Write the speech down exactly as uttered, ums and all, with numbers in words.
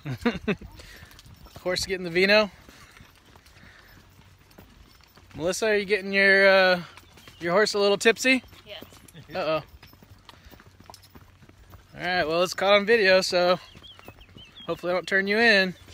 Horse getting the vino. Melissa, are you getting your uh, your horse a little tipsy? Yes. Uh-oh. Alright, well, it's caught on video, so hopefully I don't turn you in.